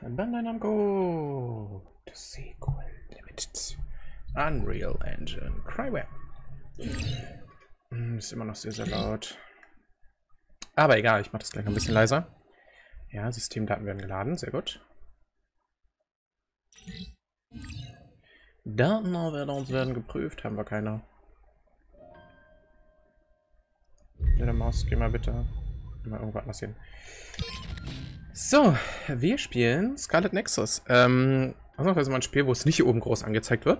Bandai Namco Sequel Limited Unreal Engine Cryware. Ist immer noch sehr, sehr laut. Aber egal, ich mache das gleich noch ein bisschen leiser. Ja, Systemdaten werden geladen, sehr gut. Datenaufwärter werden geprüft, haben wir keine. Ja, der Maus, geh mal bitte. Mal irgendwo anders hin. So, wir spielen Scarlet Nexus. Ausnahmsweise mal ein Spiel, wo es nicht hier oben groß angezeigt wird.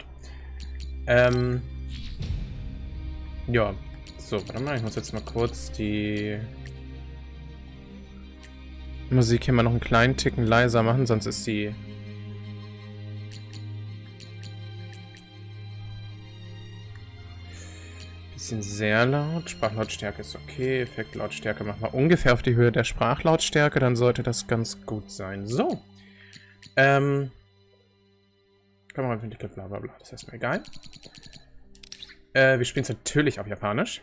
Ja. So, warte mal, ich muss jetzt mal kurz die Musik hier mal noch einen kleinen Ticken leiser machen, sonst ist sie bisschen sehr laut. Sprachlautstärke ist okay. Effektlautstärke machen wir ungefähr auf die Höhe der Sprachlautstärke. Dann sollte das ganz gut sein. So. Kameraentwickler, bla bla bla. Das ist mir egal. Wir spielen es natürlich auf Japanisch.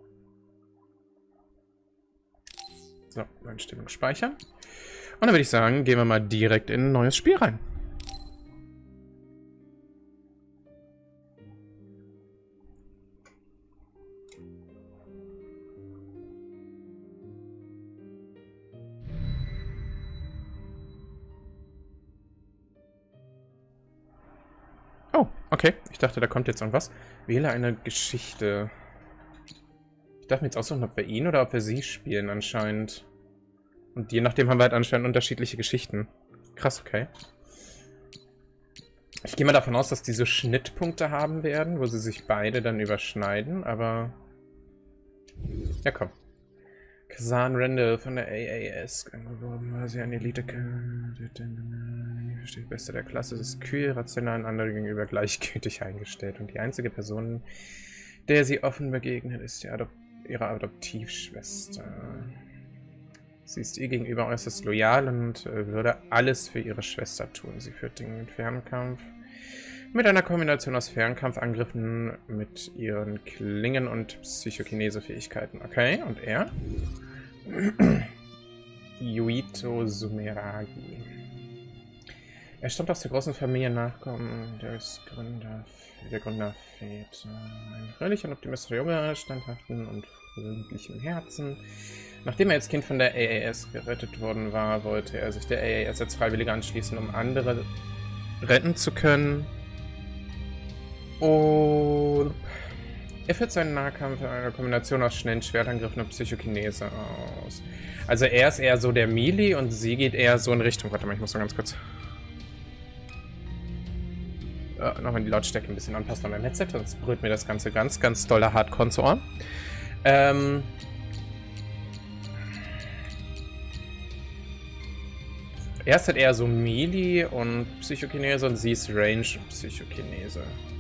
So, Einstellung speichern. Und dann würde ich sagen, gehen wir mal direkt in ein neues Spiel rein. Oh, okay. Ich dachte, da kommt jetzt irgendwas. Wähle eine Geschichte. Ich darf mir jetzt aussuchen, ob wir ihn oder ob wir sie spielen anscheinend. Und je nachdem haben wir halt anscheinend unterschiedliche Geschichten. Krass, okay. Ich gehe mal davon aus, dass die so Schnittpunkte haben werden, wo sie sich beide dann überschneiden, aber... Ja, komm. Kazan Randall von der AAS angeworben, weil sie eine Elite... Die Beste der Klasse ist kühl, rational und anderen gegenüber gleichgültig eingestellt. Und die einzige Person, der sie offen begegnet, ist ihre Adoptivschwester. Sie ist ihr gegenüber äußerst loyal und würde alles für ihre Schwester tun. Sie führt den Fernkampf mit einer Kombination aus Fernkampfangriffen mit ihren Klingen und Psychokinese-Fähigkeiten. Okay, und er? Yuito Sumeragi. Er stammt aus der großen Familie Nachkommen des Gründerväter. Ein fröhlicher und optimistischer Junge, standhaften und freundlichem Herzen. Nachdem er als Kind von der AAS gerettet worden war, wollte er sich der AAS als Freiwilliger anschließen, um andere retten zu können. Und er führt seinen Nahkampf in einer Kombination aus schnellen Schwertangriffen und Psychokinese aus. Also er ist eher so der Melee und sie geht eher so in Richtung... Warte mal, ich muss mal ganz kurz... nochmal die Lautstärke ein bisschen anpassen an meinem Headset, sonst brüllt mir das Ganze ganz, ganz doller Hardcore ins Ohr. Er ist halt eher so Melee und Psychokinese und sie ist Range und Psychokinese.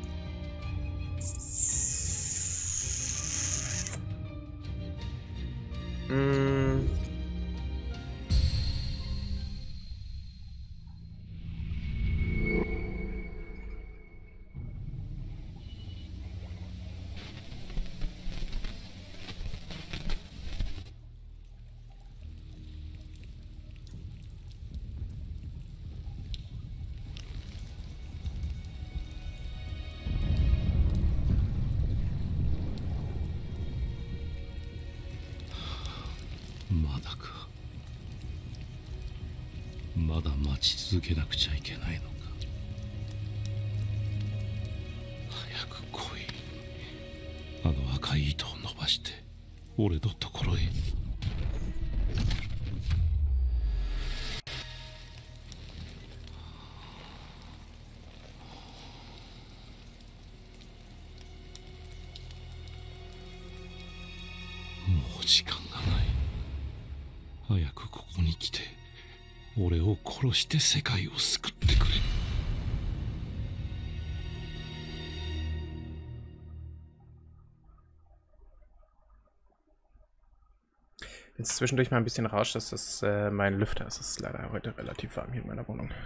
まだ待ち続けなくちゃいけないのか。早く来い。あの赤い糸を伸ばして俺のところへ。もう時間がない。早くここに来て俺を殺して世界を救ってくれ。 Jetzt zwischendurch mal ein bisschen Rausch, dass das mein Lüfter ist. Es ist leider heute relativ warm hier in meiner Wohnung.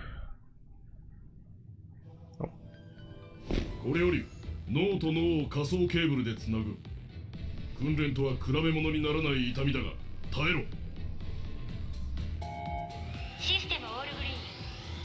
Oh. これより脳と脳を仮想ケーブルでつなぐ。訓練とは比べ物にならない痛みだが耐えろ。 システムオールグリーン。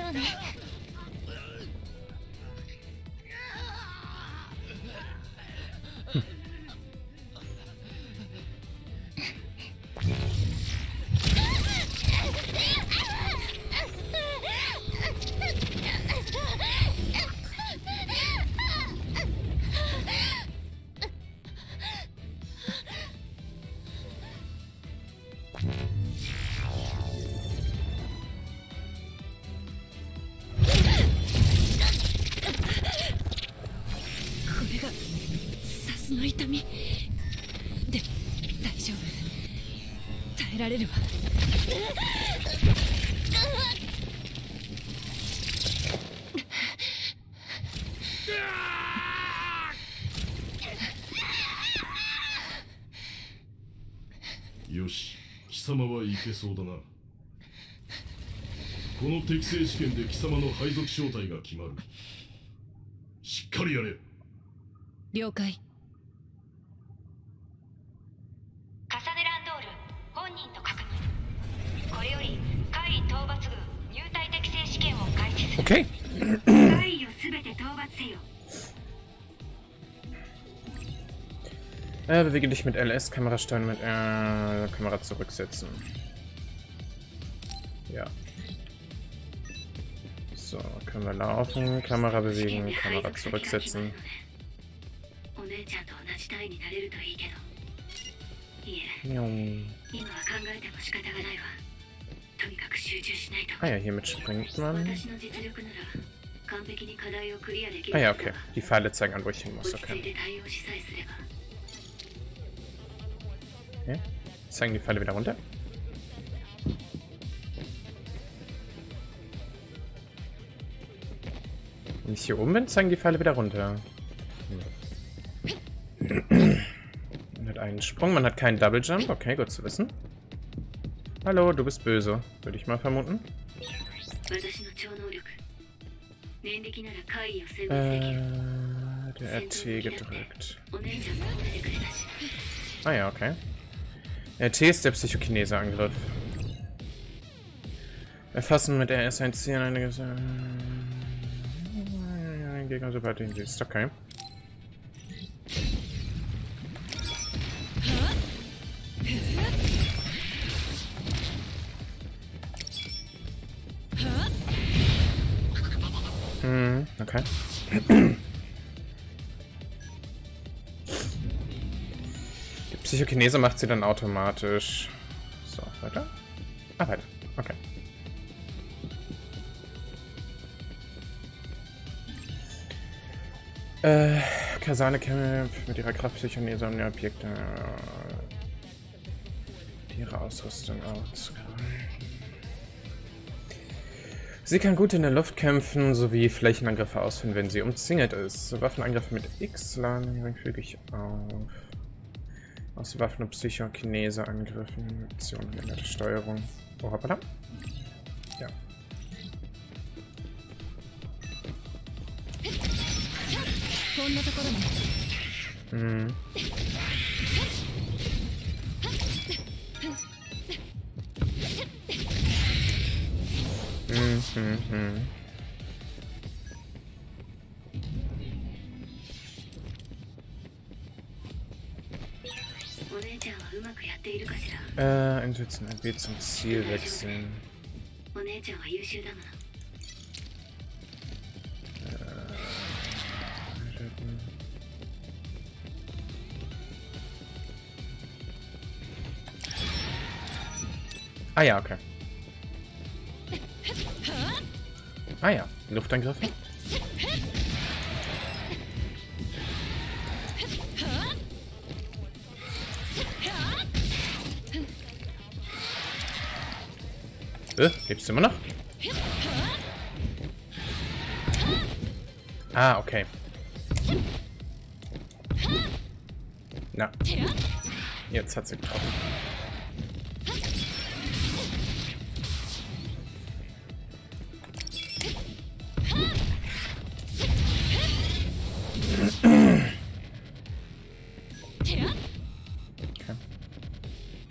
の痛みで大丈夫、耐えられるわ。 よし、貴様はいけそうだな。この適正試験で貴様の配属正体が決まる。しっかりやれ。 了解。 カサネランドール本人と確認。これより怪異討伐軍入隊適正試験を開始する。 Okay. 怪異をすべて討伐せよ。 Bewege dich mit LS, Kamera steuern mit Kamera zurücksetzen. Ja. So, können wir laufen, Kamera bewegen, Kamera zurücksetzen. Ah ja, hiermit springt man. Ah ja, okay. Die Pfeile zeigen an, wo ich hin muss. Okay. Okay. Zeigen die Pfeile wieder runter. Wenn ich hier oben bin, zeigen die Pfeile wieder runter. Man hat einen Sprung, man hat keinen Double Jump. Okay, gut zu wissen. Hallo, du bist böse, würde ich mal vermuten. Der RT gedrückt. Ah ja, okay. RT ist der Psychokinese-Angriff. Erfassen mit RS ein Ziel einiges. Gegner, sobald du ihn siehst. Okay. Okay. Die Psychokinese macht sie dann automatisch. So, weiter. Ah, weiter. Okay. Kasane kämpft mit ihrer Kraft Psychokinese um die Objekte. Ihre Ausrüstung ausgreifen. Sie kann gut in der Luft kämpfen, sowie Flächenangriffe ausführen, wenn sie umzingelt ist. Waffenangriffe mit X laden füge ich auf. Aus Waffen- und Psychokinese-Angriffen. Optionen geänderte Steuerung. Oh, hoppala. Ja. Mhm. Einsetzen, ein B zum Ziel wechseln. Ah ja, okay. Ah ja, Luftangriffe. Lebst du immer noch? Ah, okay. Na. Jetzt hat sie getroffen.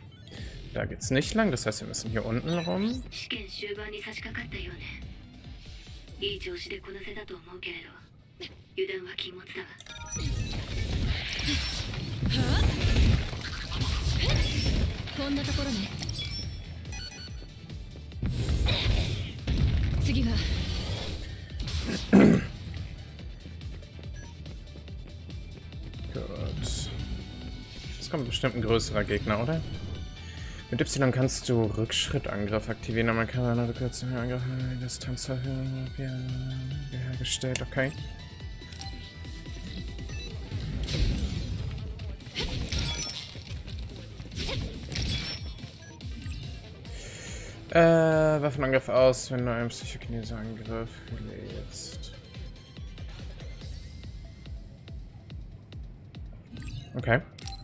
Da geht's nicht lang, das heißt, wir müssen hier unten rum. いい調子でこなせたと思うけれど油断は禁物だわ。 こんなところね。次は Gut. Jetzt kommt bestimmt ein größerer Gegner, oder? Mit Y kannst du Rückschrittangriff aktivieren, aber man kann eine Rückwärtsangriff Angriff Distanz wiederhergestellt, okay. Waffenangriff aus, wenn du einen Psychokinese-Angriff legst. Okay.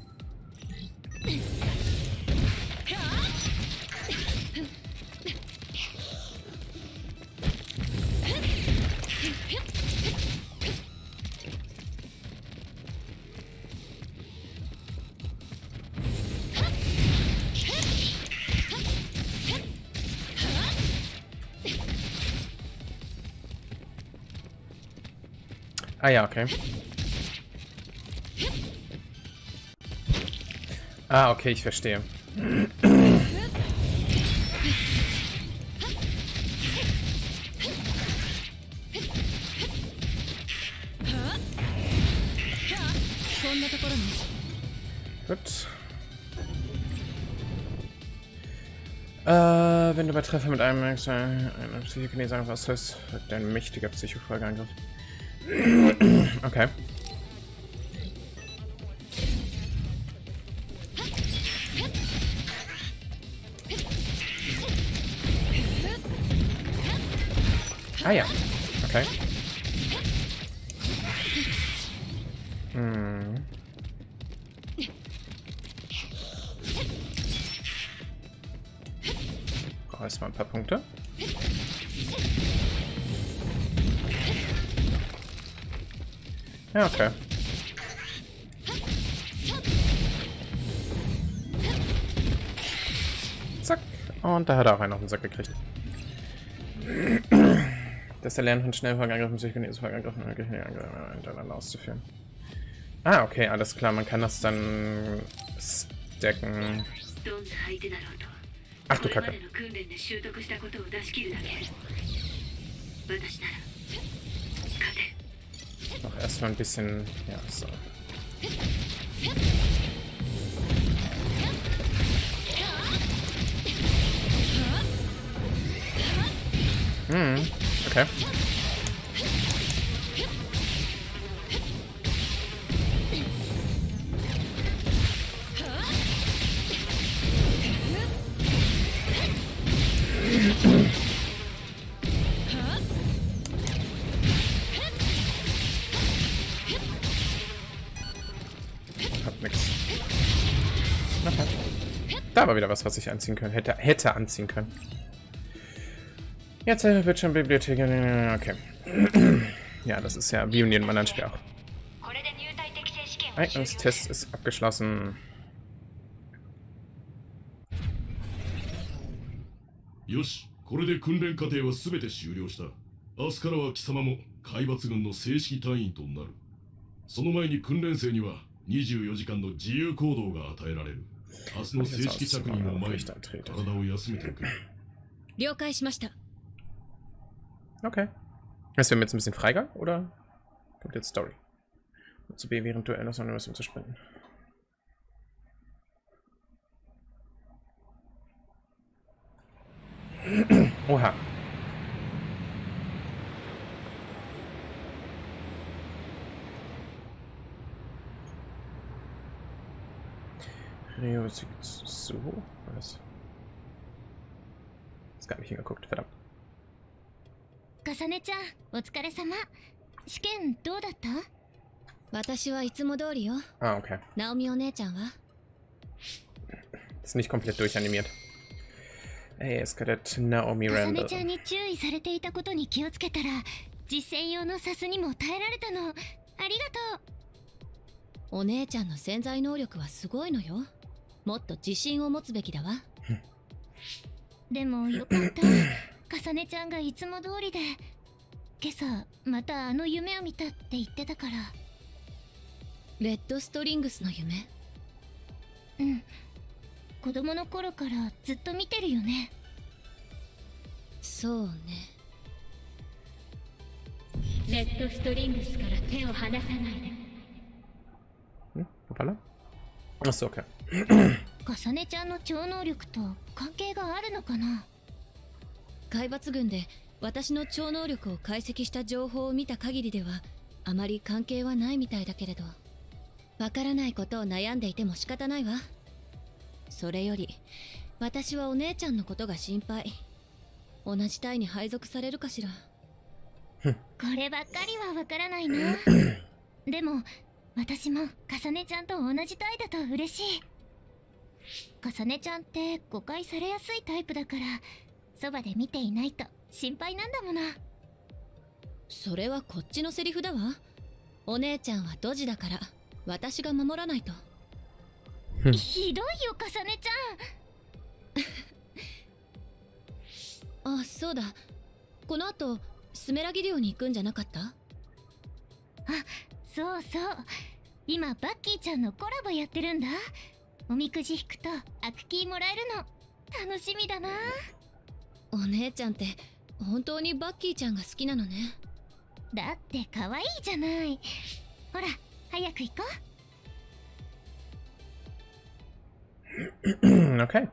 Ah ja, okay. Ah, okay, ich verstehe. Gut. Wenn du bei Treffer mit einem Psychokinese auslöst, wird dein mächtiger Psychofolgeangriff. Okay. Ah ja. Okay. Hm. Brauche erstmal ein paar Punkte. Ja, okay. Zack. Und da hat er auch einen auf den Sack gekriegt. Das Erlernen von Schnellfolgeangriffen, Psychokinese-Folgeangriffen hintereinander auszuführen. Ah, okay, alles klar. Man kann das dann stacken. Ach du Kacke. Noch erstmal ein bisschen. Ja, so. Hm, okay. Hab nix. Okay. Da war wieder was ich anziehen können. Hätte anziehen können. Jetzt wird schon Bibliothek. Okay. Ja, das ist ja wie in jedem anderen Spiel auch. Eignungstest ist abgeschlossen. よし、これで訓練過程は全て終了した。明日からは貴様も海抜軍の正式隊員となる。その前に訓練生には24時間の自由行動が与えられる。明日の正式着任を前に体を休めておく。 了解しました。 Okay. Ist wir jetzt ein bisschen Freigang oder kommt jetzt Story? Zu B während Duell noch so was zu spenden. Oha. Rio sieht so. Was? Ist gar nicht hingeguckt, verdammt. かさねちゃん、お疲れ様。試験どうだった？ 私はいつも通りよ。 Ah, okay. ナオミお姉ちゃんは Ist nicht komplett durchanimiert. Ey, es Kadett Naomi かさ Randall. ねちゃんに注意されていたことに気をつけたら、実践用のサスにも耐えられたの。ありがとう。 お姉ちゃんの潜在能力はすごいのよ。もっと自信を持つべきだわ。 でもよかった。かさねちゃんがいつも通りで。 今朝またあの夢を見たって言ってたから。 レッドストリングスの夢？ うん、子供の頃からずっと見てるよね。 そうね。 レッドストリングスから手を離さないで。 Hoppala. Achso, okay. かさねちゃんの超能力と関係があるのかな。 海抜群で私の超能力を解析した情報を見た限りではあまり関係はないみたいだけれど、わからないことを悩んでいても仕方ないわ。それより私はお姉ちゃんのことが心配。同じ隊に配属されるかしら。 こればっかりはわからないな。でも私もかさねちゃんと同じ隊だと嬉しい。かさねちゃんって誤解されやすいタイプだから、そばで見ていないと心配なんだもの。 それはこっちのセリフだわ。お姉ちゃんはドジだから私が守らないと。 ひどいよかさねちゃん。あ、そうだ。この後スメラギ寮に行くんじゃなかった？ あ、そうそう。今バッキーちゃんのコラボやってるんだ。おみくじ引くとアクキーもらえるの。楽しみだな。 お姉ちゃんって本当にバッキーちゃんが好きなのね。 だって可愛いじゃない。ほら早く行こう。Okay.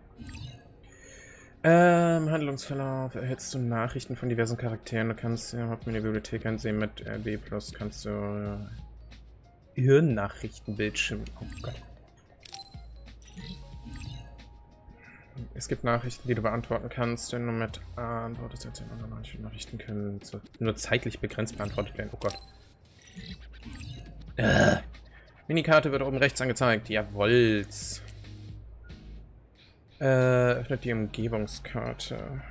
Handlungsverlauf. Erhältst du Nachrichten von diversen Charakteren? Du kannst in der Bibliothek einsehen mit B+. Kannst du Hirnnachrichtenbildschirm. Oh Gott. Es gibt Nachrichten, die du beantworten kannst, wenn du mit A antwortest. Manche Nachrichten können nur zeitlich begrenzt beantwortet werden. Oh Gott. Minikarte wird oben rechts angezeigt. Jawoll's. Öffnet die Umgebungskarte.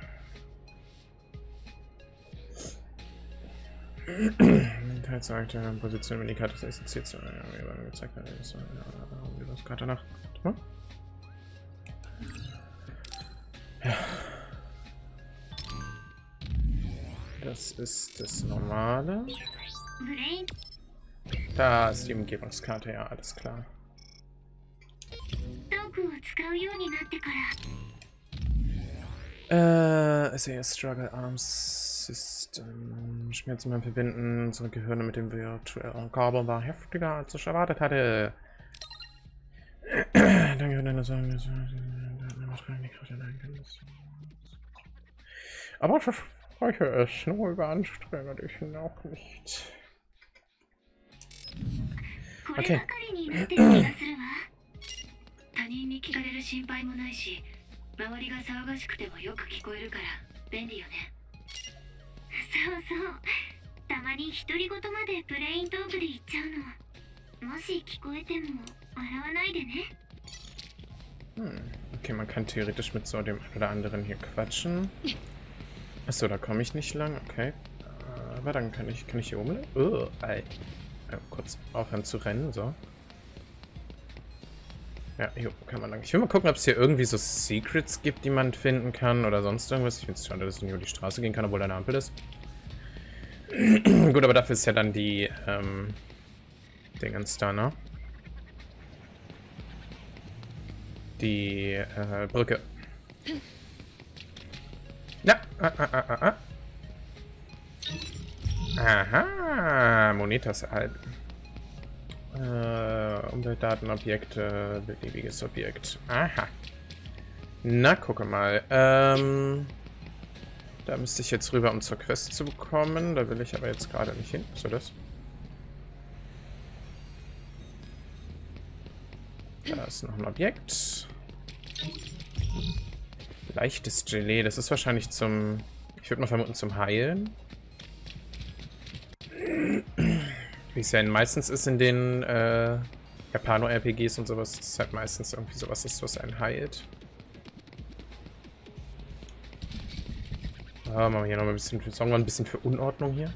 Teilzeigt Position Minikarte ist SC2. Gezeigt Umgebungskarte nach. Ja. Das ist das Normale. Da ist die Umgebungskarte, ja, alles klar. SAS Struggle Arms System. Schmerzen beim Verbinden unserer Gehirne mit dem virtuellen Kabel war heftiger, als ich erwartet hatte. Danke für deine Sorgen. Aber ich verspreche es, nur überanstrenge dich noch nicht. Okay. 他人に聞かれる心配もないし、周りが騒がしくてもよく聞こえるから便利よね。そうそう。たまに独り言までプレイントークで言っちゃうの。もし聞こえても笑わないでね。 Okay, man kann theoretisch mit so dem oder anderen hier quatschen. Achso, da komme ich nicht lang, okay. Aber dann kann ich hier oben... kurz aufhören zu rennen, so. Ja, hier kann man lang. Ich will mal gucken, ob es hier irgendwie so Secrets gibt, die man finden kann oder sonst irgendwas. Ich finde es schade, dass ich nicht über die Straße gehen kann, obwohl da eine Ampel ist. Gut, aber dafür ist ja dann die, Dingens da, ne? Die, Brücke. Ja, Aha, Monetas erhalten. Umweltdatenobjekte, beliebiges Objekt. Aha. Na, gucke mal. Da müsste ich jetzt rüber, um zur Quest zu bekommen. Da will ich aber jetzt gerade nicht hin. Was soll das? Da ist noch ein Objekt. Leichtes Gelee. Das ist wahrscheinlich zum... Ich würde mal vermuten, zum Heilen. Wie es ja meistens ist in den Japano-RPGs und sowas, ist halt meistens irgendwie sowas ist, was einen heilt. Machen wir hier noch mal ein bisschen, sorgen wir ein bisschen für Unordnung hier.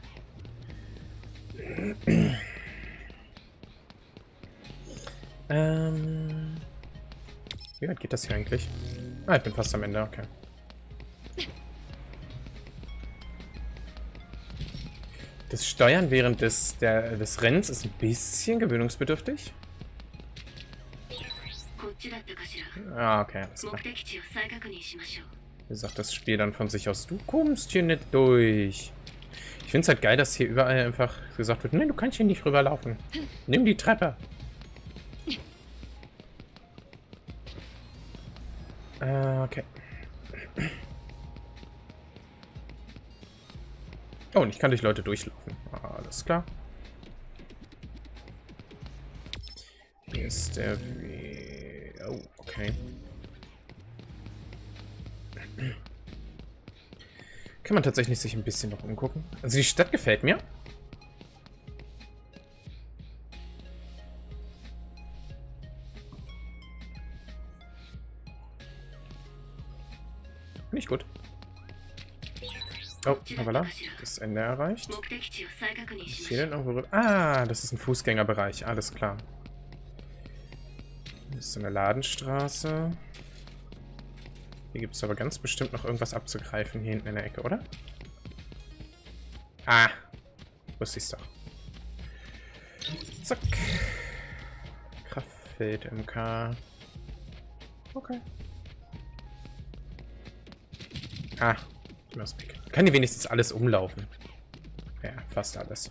Wie weit geht das hier eigentlich? Ah, ich bin fast am Ende, okay. Das Steuern während des Rennens ist ein bisschen gewöhnungsbedürftig. Ah, okay, alles klar. Wie gesagt, das Spiel dann von sich aus. Du kommst hier nicht durch. Ich finde es halt geil, dass hier überall einfach gesagt wird, nee, du kannst hier nicht rüberlaufen. Nimm die Treppe. Okay. Oh, und ich kann durch Leute durchlaufen. Alles klar. Hier ist der Weg. Oh, okay. Kann man tatsächlich sich ein bisschen noch umgucken. Also die Stadt gefällt mir. Nicht gut. Oh, voilà. Das Ende erreicht. Hier denn irgendwo... Ah, das ist ein Fußgängerbereich. Alles klar. Das ist eine Ladenstraße. Hier gibt es aber ganz bestimmt noch irgendwas abzugreifen. Hier hinten in der Ecke, oder? Ah. Wusste ich's doch. Zack. Kraftfeld MK. Okay. Ah. Kann die wenigstens alles umlaufen? Ja, fast alles.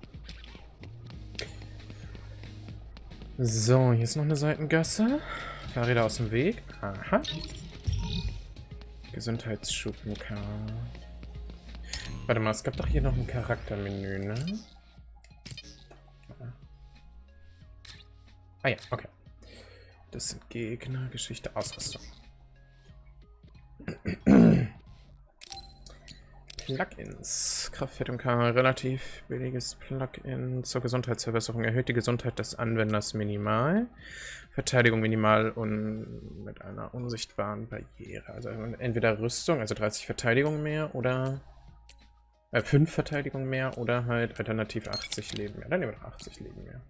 So, hier ist noch eine Seitengasse. Fahrräder aus dem Weg. Aha. Gesundheitsschub MK. Warte mal, es gab doch hier noch ein Charaktermenü, ne? Ah ja, okay. Das sind Gegner, Geschichte, Ausrüstung. Plugins. Kraftfeld MK, relativ billiges Plugin zur Gesundheitsverbesserung. Erhöht die Gesundheit des Anwenders minimal. Verteidigung minimal und mit einer unsichtbaren Barriere. Also entweder Rüstung, also 30 Verteidigung mehr oder 5 Verteidigung mehr oder halt alternativ 80 Leben mehr. Dann nehmen wir noch 80 Leben mehr.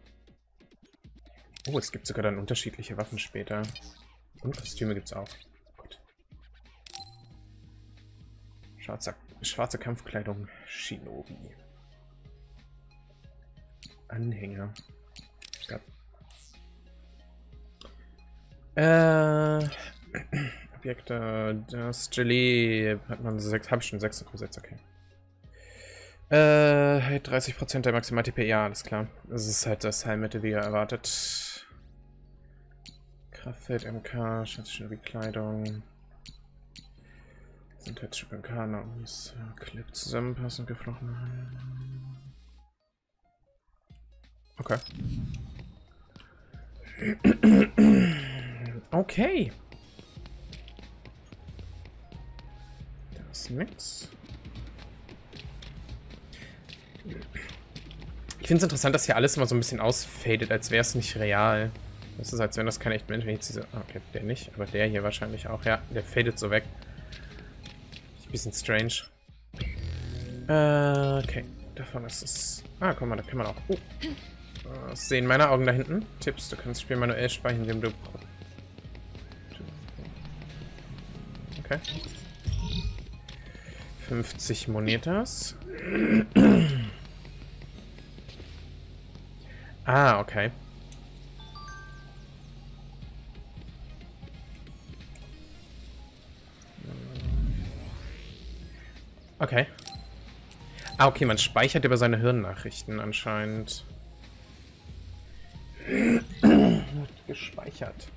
Oh, es gibt sogar dann unterschiedliche Waffen später. Und Kostüme gibt es auch. Gut. Schwarze Kampfkleidung Shinobi. Anhänger. Ja. Objekte. Das Gelee hat man 6. Habe ich schon 6 gesetzt, okay. 30% der Maximal-TP, ja, alles klar. Das ist halt das Heilmittel, wie erwartet. Kraftfeld MK, Shinobi-Kleidung. Gesundheitsschub MK, Naumis, Clip zusammenpassen, geflochten. Okay. Okay. Das ist nix. Ich finde es interessant, dass hier alles immer so ein bisschen ausfadet, als wäre es nicht real. Das ist, als wenn das kein echt Mensch wäre. Okay, der nicht, aber der hier wahrscheinlich auch. Ja, der fadet so weg. Ein bisschen strange. Okay, davon ist es... Ah, guck mal, da kann man auch... Was sehen meine Augen da hinten? Tipps, du kannst das Spiel manuell speichern, indem du... Okay. 50 Monetas. Ah, okay. Okay. Ah, okay, man speichert über seine Hirnnachrichten anscheinend. Gespeichert.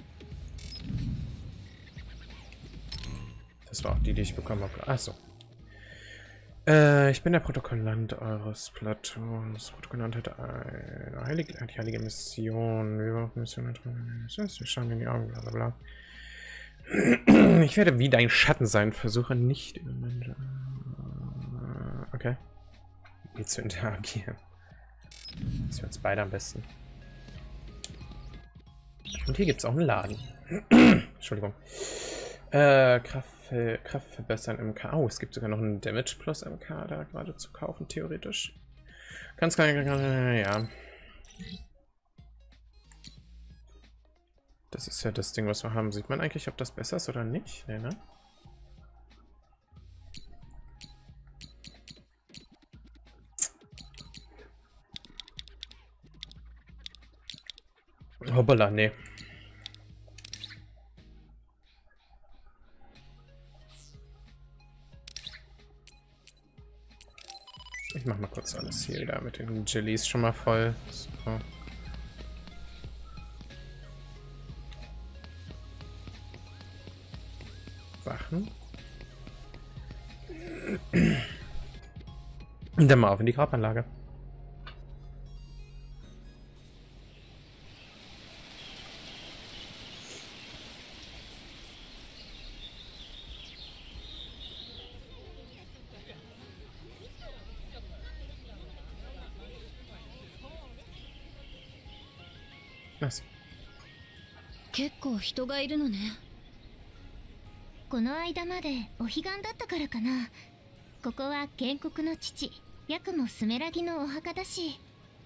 Das war auch die ich bekommen habe. Achso. Ich bin der Protokollant eures Platons. Das Protokollant hat eine heilige Mission. Wir schauen in die Augen, bla bla bla. Ich werde wie dein Schatten sein. Versuche nicht über Menschen. Okay. Wie zu interagieren. Das wäre jetzt beide am besten. Und hier gibt es auch einen Laden. Entschuldigung. Kraft verbessern MK. Oh, es gibt sogar noch einen Damage Plus MK da gerade zu kaufen, theoretisch. Ganz klar, ja. Das ist ja das Ding, was wir haben. Sieht man eigentlich, ob das besser ist oder nicht? Nee, ne? Hoppala, nee. Ich mach mal kurz alles hier wieder mit den Jellies schon mal voll. So. Wachen. Und dann mal auf in die Grabanlage. Was? 結構人がいるのね。 この間までお彼岸だったからかな。ここは建国の父ヤクモスメラギのお墓だし。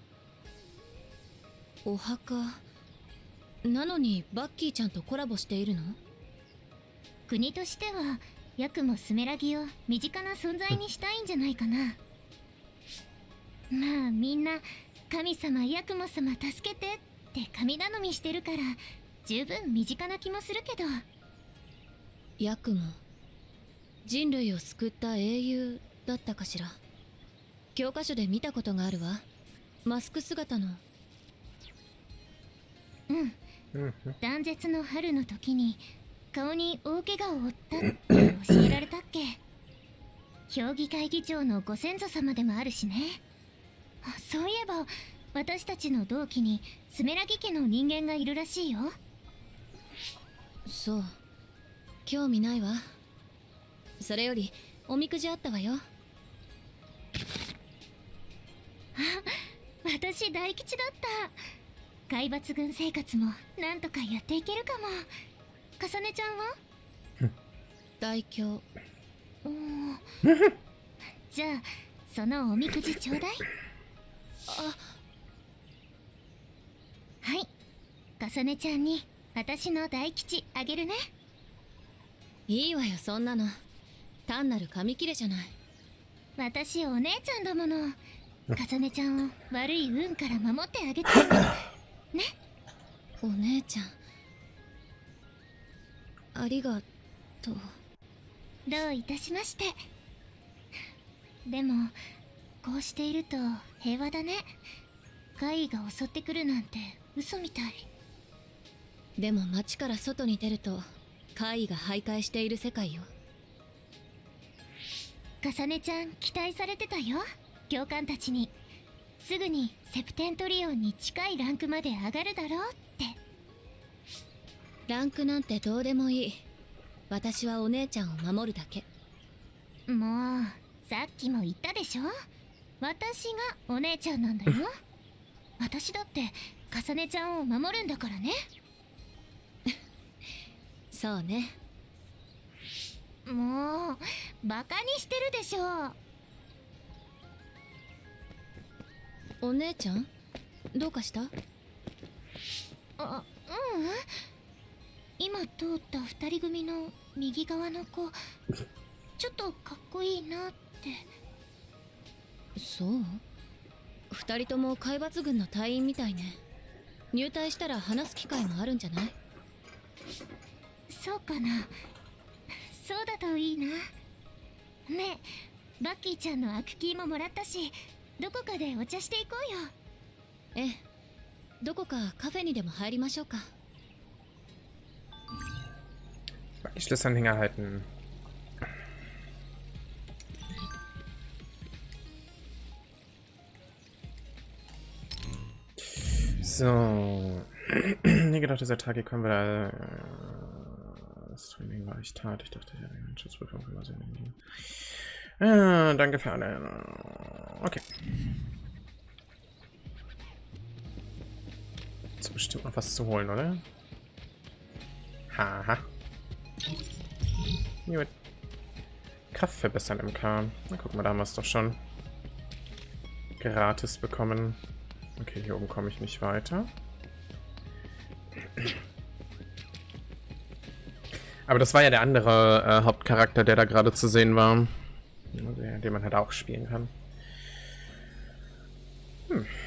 お墓なのにバッキーちゃんとコラボしているの？ 国としてはヤクモスメラギを身近な存在にしたいんじゃないかな。まあみんな神様ヤクモ様助けてって神頼みしてるから十分身近な気もするけど。 ヤクモ、人類を救った英雄だったかしら。教科書で見たことがあるわ。マスク姿の。 断絶の春の時に顔に大怪我を負ったって教えられたっけ。評議会議長のご先祖様でもあるしね。そういえば私たちの同期にスメラギ家の人間がいるらしいよ。 そう、興味ないわ。それよりおみくじあったわよ。 私大吉だった。海抜軍生活もなんとかやっていけるかも。かさねちゃんは？ 大凶。 じゃあそのおみくじちょうだい。はい、かさねちゃんに私の大吉あげるね。 いいわよそんなの。単なる紙切れじゃない。 私お姉ちゃんだもの。かさねちゃんを悪い運から守ってあげたいのね。 お姉ちゃんありがとう。 どういたしまして。でもこうしていると平和だね。怪異が襲ってくるなんて嘘みたい。 でも街から外に出ると怪異が徘徊している世界よ。 かさねちゃん期待されてたよ、教官たちに。すぐにセプテントリオンに近いランクまで上がるだろうって。 ランクなんてどうでもいい。私はお姉ちゃんを守るだけ。 もうさっきも言ったでしょ。私がお姉ちゃんなんだよ。私だってかさねちゃんを守るんだからね。 そうね。 もうバカにしてるでしょ。 お姉ちゃんどうかした？ 今通った二人組の右側の子ちょっとかっこいいなって。 そう？二人とも海抜軍の隊員みたいね。入隊したら話す機会もあるんじゃない？ そうかな。そうだといいな。ねえ、バッキーちゃんのアクキーももらったし、どこかでお茶していこうよ。 ええ、どこかカフェにでも入りましょうか。 Schlüsselanhänger halten. So. Nie gedacht, dieser Tag hier kommen wir da. Das Training war echt hart. Ich dachte, ja, die Schutzprüfung kann man so nehmen. Danke für alle. Okay. Jetzt bestimmt noch was zu holen, oder? Haha. Gut. Kraft verbessern im K. Na guck mal, da haben wir es doch schon gratis bekommen. Okay, hier oben komme ich nicht weiter. Aber das war ja der andere Hauptcharakter, der da gerade zu sehen war. Den man halt auch spielen kann.